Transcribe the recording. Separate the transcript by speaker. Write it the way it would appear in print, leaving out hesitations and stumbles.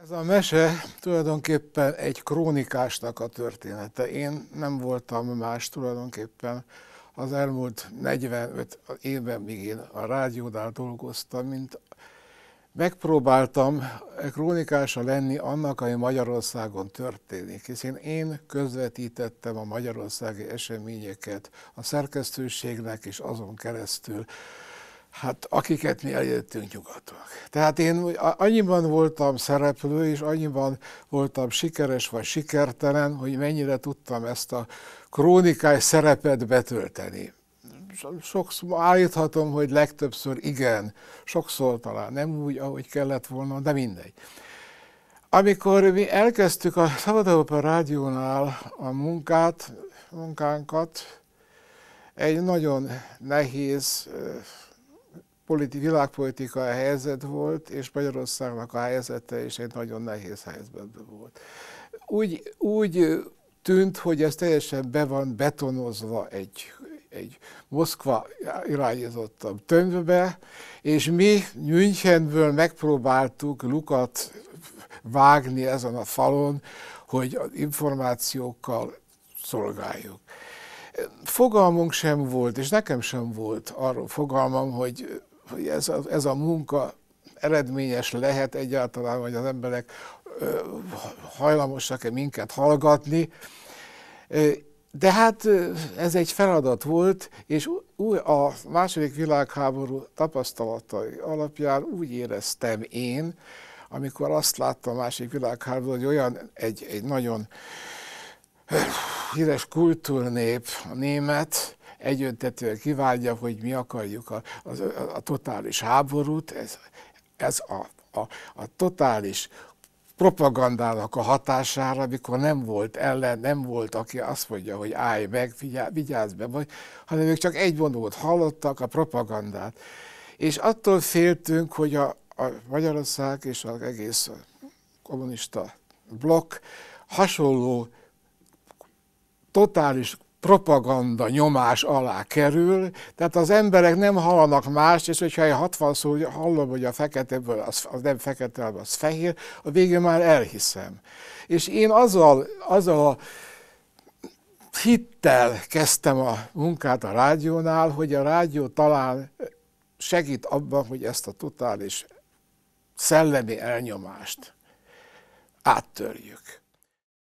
Speaker 1: Ez a mese tulajdonképpen egy krónikásnak a története. Én nem voltam más tulajdonképpen az elmúlt 45 évben, míg én a rádiónál dolgoztam, mint megpróbáltam krónikása lenni annak, ami Magyarországon történik, hiszen én közvetítettem a magyarországi eseményeket a szerkesztőségnek és azon keresztül, hát akiket mi eljöttünk nyugaton. Tehát én annyiban voltam szereplő, és annyiban voltam sikeres vagy sikertelen, hogy mennyire tudtam ezt a krónikás szerepet betölteni. Sokszor állíthatom, hogy legtöbbször igen, sokszor talán nem úgy, ahogy kellett volna, de mindegy. Amikor mi elkezdtük a Szabad Európa Rádiónál a munkánkat, egy nagyon nehéz világpolitikai helyzet volt, és Magyarországnak a helyzete is egy nagyon nehéz helyzetben volt. Úgy tűnt, hogy ez teljesen be van betonozva egy Moszkva irányítottabb tömbbe, és mi Münchenből megpróbáltuk lukat vágni ezen a falon, hogy az információkkal szolgáljuk. Fogalmunk sem volt, és nekem sem volt arról fogalmam, hogy ez a munka eredményes lehet egyáltalán, vagy az emberek hajlamosak-e minket hallgatni. De hát ez egy feladat volt, és a második világháború tapasztalatai alapján úgy éreztem én, amikor azt láttam a második világháború, hogy egy nagyon híres kultúrnép, a német, egyöntetően kívánja, hogy mi akarjuk a totális háborút, ez a totális propagandának a hatására, amikor nem volt ellen, nem volt, aki azt mondja, hogy állj meg, vigyázz be, hanem ők csak egy mondatot hallottak, a propagandát. És attól féltünk, hogy a Magyarország és az egész kommunista blokk hasonló totális propaganda nyomás alá kerül, tehát az emberek nem hallanak mást, és hogyha én 60-szor hallom, hogy a feketeből az nem fekete, az fehér, a végén már elhiszem. És én azzal a hittel kezdtem a munkát a rádiónál, hogy a rádió talán segít abban, hogy ezt a totális szellemi elnyomást áttörjük.